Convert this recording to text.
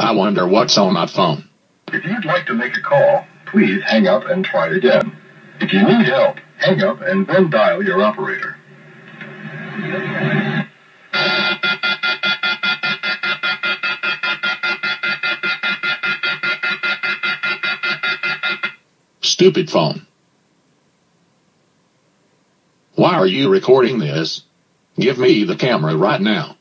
I wonder what's on my phone. If you'd like to make a call, please hang up and try again. If you need help, hang up and then dial your operator. Stupid phone. Why are you recording this? Give me the camera right now.